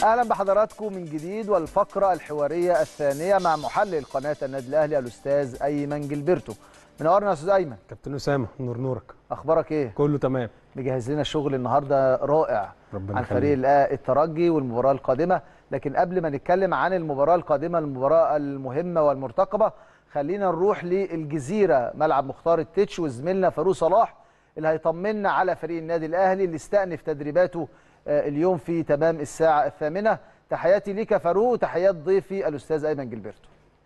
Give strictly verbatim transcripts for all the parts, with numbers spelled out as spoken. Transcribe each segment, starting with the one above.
اهلا بحضراتكم من جديد والفقره الحواريه الثانيه مع محلل قناه النادي الاهلي الاستاذ ايمن جلبرتو. منورنا يا استاذ ايمن. كابتن اسامه، نور نورك. اخبارك ايه؟ كله تمام. مجهز لنا شغل النهارده رائع ربنا عن فريق الترجي والمباراه القادمه، لكن قبل ما نتكلم عن المباراه القادمه المباراه المهمه والمرتقبه خلينا نروح للجزيره ملعب مختار التتش وزميلنا فاروق صلاح اللي هيطمنا على فريق النادي الاهلي اللي استأنف تدريباته اليوم في تمام الساعه الثامنه. تحياتي ليك يا فاروق وتحيات ضيفي الاستاذ ايمن جلبرتو.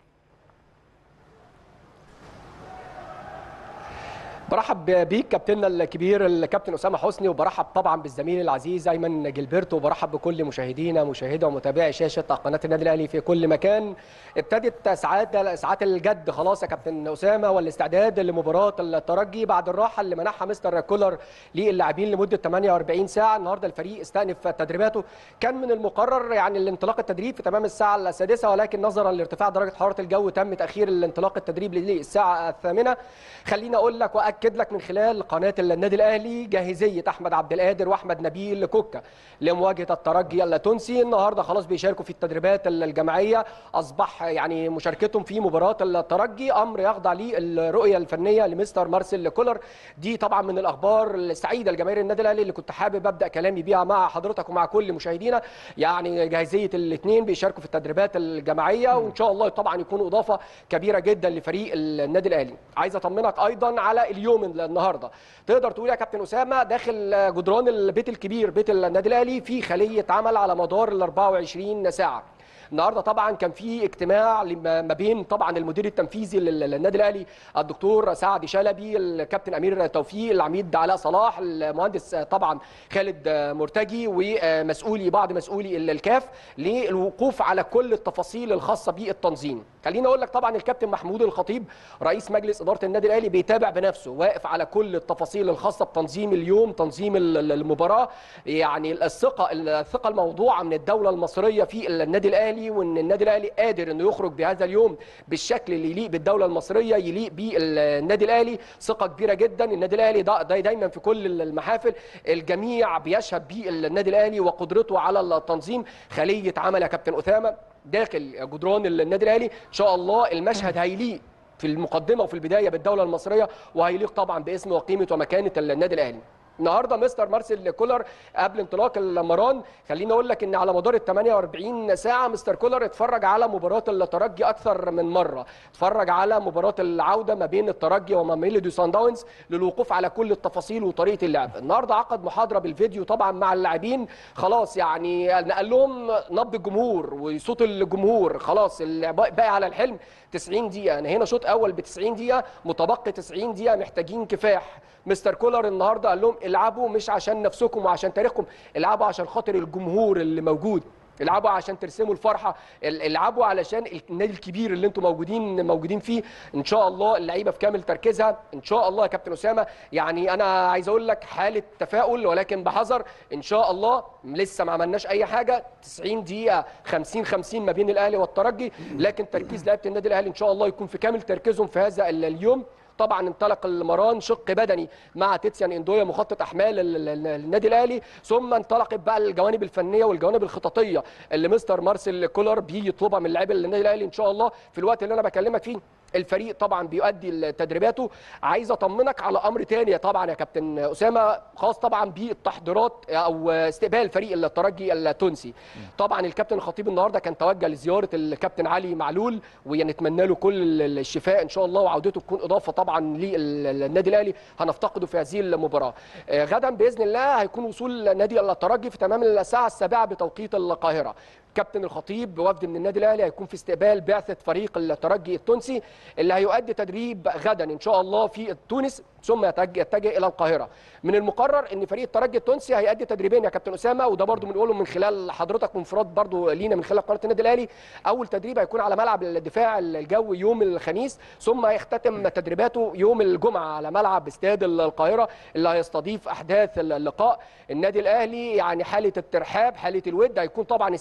برحب بيك كابتننا الكبير الكابتن اسامه حسني، وبرحب طبعا بالزميل العزيز ايمن جلبرتو، وبرحب بكل مشاهدينا مشاهدي ومتابعي شاشه قناه النادي الاهلي في كل مكان. ابتدت ساعات ساعات الجد خلاص يا كابتن اسامه والاستعداد لمباراه الترجي بعد الراحه اللي منحها مستر كولر للاعبين لمده ثمانية وأربعين ساعه. النهارده الفريق استأنف تدريباته، كان من المقرر يعني الانطلاق التدريب في تمام الساعه السادسه، ولكن نظرا لارتفاع درجه حراره الجو تم تاخير الانطلاق التدريب للساعه الثامنه. خليني اقول لك اكد لك من خلال قناه النادي الاهلي جاهزيه احمد عبد القادر واحمد نبيل كوكا لمواجهه الترجي التونسي. النهارده خلاص بيشاركوا في التدريبات الجماعيه، اصبح يعني مشاركتهم في مباراه الترجي امر يخضع للرؤيه الفنيه لمستر مارسيل كولر. دي طبعا من الاخبار السعيده لجماهير النادي الاهلي اللي كنت حابب ابدا كلامي بيها مع حضرتك ومع كل مشاهدينا. يعني جاهزيه الاثنين بيشاركوا في التدريبات الجماعيه، وان شاء الله طبعا يكونوا اضافه كبيره جدا لفريق النادي الاهلي. عايز اطمنك ايضا على اليوم النهارده، تقدر تقول يا كابتن اسامه داخل جدران البيت الكبير بيت النادي الاهلي في خليه عمل على مدار ال أربعة وعشرين ساعه. النهارده طبعا كان في اجتماع ما بين طبعا المدير التنفيذي للنادي الاهلي الدكتور سعد شلبي، الكابتن امير توفيق، العميد علاء صلاح، المهندس طبعا خالد مرتجي، ومسؤولي بعض مسؤولي الكاف للوقوف على كل التفاصيل الخاصه بالتنظيم. خليني اقول لك طبعا الكابتن محمود الخطيب رئيس مجلس اداره النادي الاهلي بيتابع بنفسه، واقف على كل التفاصيل الخاصه بتنظيم اليوم، تنظيم المباراه. يعني الثقه الثقه الموضوعه من الدوله المصريه في النادي الاهلي، وان النادي الاهلي قادر انه يخرج بهذا اليوم بالشكل اللي يليق بالدوله المصريه، يليق بالنادي الاهلي. ثقه كبيره جدا. النادي الاهلي دا دايما في كل المحافل الجميع بيشهد بالنادي الاهلي وقدرته على التنظيم. خليه عمل يا كابتن اسامه داخل جدران النادي الاهلي، ان شاء الله المشهد هيليق في المقدمه وفي البدايه بالدوله المصريه، وهيليق طبعا باسم وقيمه ومكانه النادي الاهلي. النهارده مستر مارسيل كولر قبل انطلاق المران، خليني اقول لك ان على مدار ال ثمانية وأربعين ساعه مستر كولر اتفرج على مباراه الترجي اكثر من مره، اتفرج على مباراه العوده ما بين الترجي وميلودي سان داونز للوقوف على كل التفاصيل وطريقه اللعب. النهارده عقد محاضره بالفيديو طبعا مع اللاعبين، خلاص يعني نقل لهم نبض الجمهور وصوت الجمهور، خلاص باقي على الحلم تسعين دقيقه. انا هنا شوط اول ب تسعين دقيقه، متبقي تسعين دقيقه، محتاجين كفاح. مستر كولر النهارده قال لهم العبوا مش عشان نفسكم وعشان تاريخكم، العبوا عشان خاطر الجمهور اللي موجود، العبوا عشان ترسموا الفرحه، العبوا علشان النادي الكبير اللي انتم موجودين موجودين فيه. ان شاء الله اللعيبه في كامل تركيزها ان شاء الله يا كابتن اسامه. يعني انا عايز اقول لك حاله تفاؤل ولكن بحذر. ان شاء الله لسه ما عملناش اي حاجه، تسعين دقيقه خمسين خمسين ما بين الاهلي والترجي، لكن تركيز لعيبه النادي الاهلي ان شاء الله يكون في كامل تركيزهم في هذا اليوم. طبعا انطلق المران شق بدني مع تيتسيان اندويا مخطط احمال النادي الاهلي، ثم انطلقت بقى الجوانب الفنيه والجوانب الخططيه اللي مستر مارسيل كولر بيطلبها من لاعبي النادي الاهلي. ان شاء الله في الوقت اللي انا بكلمك فيه الفريق طبعا بيؤدي تدريباته. عايز اطمنك على امر ثاني طبعا يا كابتن اسامه، خاص طبعا بالتحضيرات او استقبال فريق الترجي التونسي. طبعا الكابتن الخطيب النهارده كان توجه لزياره الكابتن علي معلول، ونتمنى له كل الشفاء ان شاء الله، وعودته تكون اضافه طبعا للنادي الاهلي هنفتقده في هذه المباراه. غدا باذن الله هيكون وصول نادي الترجي في تمام الساعه السابعه بتوقيت القاهره. كابتن الخطيب بوفد من النادي الاهلي هيكون في استقبال بعثه فريق الترجي التونسي اللي هيؤدي تدريب غدا ان شاء الله في تونس، ثم يتجه الى القاهره. من المقرر ان فريق الترجي التونسي هيؤدي تدريبين يا كابتن اسامه، وده برده بنقوله من خلال حضرتك وانفراد برده لينا من خلال قناه النادي الاهلي. اول تدريب هيكون على ملعب الدفاع الجوي يوم الخميس، ثم هيختتم تدريباته يوم الجمعه على ملعب استاد القاهره اللي هيستضيف احداث اللقاء. النادي الاهلي يعني حاله الترحاب، حاله الود، هيكون طبعا استقبال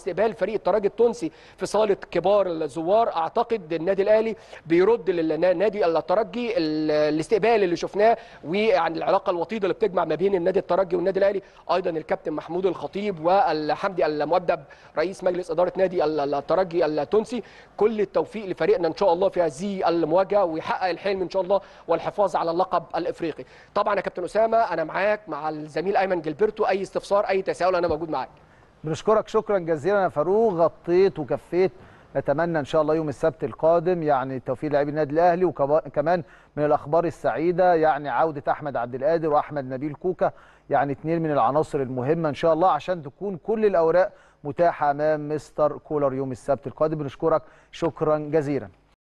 فريق الترجي التونسي في صاله كبار الزوار، اعتقد النادي الاهلي بيرد للنادي الترجي الاستقبال اللي شفناه، وعن العلاقه الوطيده اللي بتجمع ما بين النادي الترجي والنادي الاهلي. ايضا الكابتن محمود الخطيب والحمدي المؤدب رئيس مجلس اداره نادي الترجي التونسي، كل التوفيق لفريقنا ان شاء الله في هذه المواجهه، ويحقق الحلم ان شاء الله والحفاظ على اللقب الافريقي. طبعا يا كابتن اسامه انا معاك مع الزميل ايمن جilberto، اي استفسار اي تساؤل انا موجود معاك. بنشكرك شكرا جزيلا يا فاروق، غطيت وكفيت. نتمنى ان شاء الله يوم السبت القادم يعني التوفيق لاعبي النادي الاهلي، وكمان من الاخبار السعيده يعني عوده احمد عبد القادر واحمد نبيل كوكا، يعني اثنين من العناصر المهمه ان شاء الله عشان تكون كل الاوراق متاحه امام مستر كولر يوم السبت القادم. بنشكرك شكرا جزيلا.